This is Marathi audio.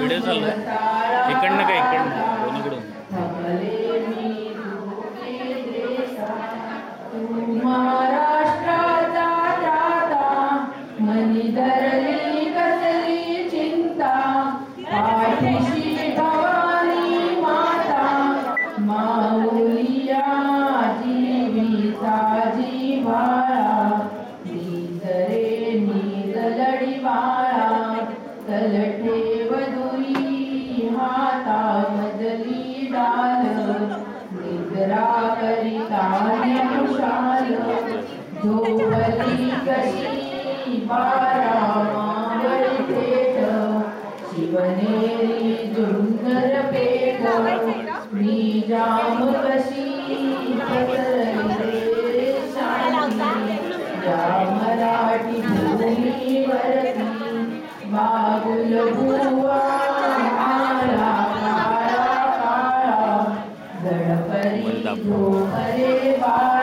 व्हिडिओ चालू आहे इकडनं का इकडनं दोन्हीकडून महाराष्ट्राचा दाता मनी धरली कसली चिंता पाठीशी भवानी माता माऊलिया जीविता जिव्हाळा नीजरे नीज लढी बाळा तलठे वधुई हाता मजली डाल निद्रा करिता कुशाल झोपली कशी बारा मावळी पेठ शिवनेरी जुन्नर पेठ मी जाम कशी पसरली शांती या मराठी भूमीवरती बाबुल बुवा आला काळा काळा गणपती झोपरे बाळा